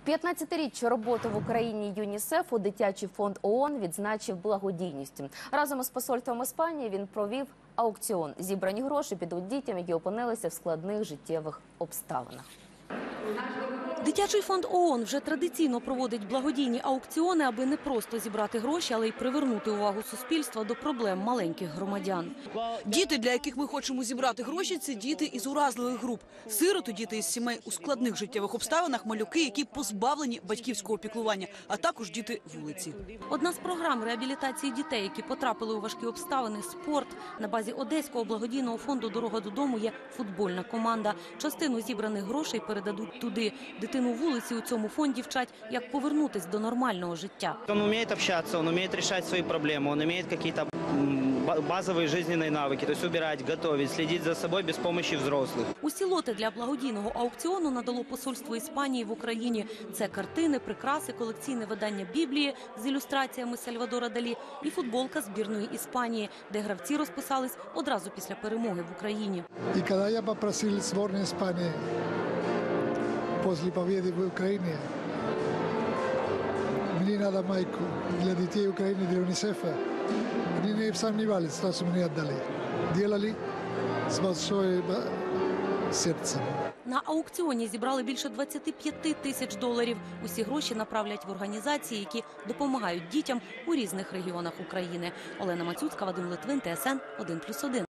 15-річчя роботи в Україні ЮНІСЕФу дитячий фонд ООН відзначив благодійністю. Разом із посольством Іспанії він провів аукціон. Зібрані гроші підуть дітям, які опинилися в складних життєвих обставинах. Дитячий фонд ООН вже традиційно проводить благодійні аукціони, аби не просто зібрати гроші, але й привернути увагу суспільства до проблем маленьких громадян. Діти, для яких ми хочемо зібрати гроші, це діти із уразливих груп. Сироти, діти із сімей у складних життєвих обставинах, малюки, які позбавлені батьківського піклування, а також діти вулиці. Одна з програм реабілітації дітей, які потрапили у важкі обставини – спорт. На базі Одеського благодійного фонду «Дорога додому» є футбольна команда. Частину зібраних грошей передадуть туди. Дитину вулиці у цьому фонді вчать, як повернутися до нормального життя. Він вміє спілкуватися, він вміє вирішувати свої проблеми, він вміє якісь базові життєві навики, тобто убирати, готувати, слідити за собою без допомоги взрослих. Усі лоти для благодійного аукціону надало посольство Іспанії в Україні. Це картини, прикраси, колекційне видання Біблії з ілюстраціями Сальвадора Далі і футболка збірної Іспанії, де гравці розписались одразу після перемоги в Україні. І коли я попросив збірну Іспанії після перемоги в Україні, мені треба майку для дітей України, для ЮНІСЕФа. Они не сомневались, что мне отдали. Делали с большим сердцем. На аукціоні зібрали більше 25 тисяч доларів. Усі гроші направлять в організації, які допомагають дітям у різних регіонах України. Олена Мацюцька, Вадим Литвин, ТСН 1+1.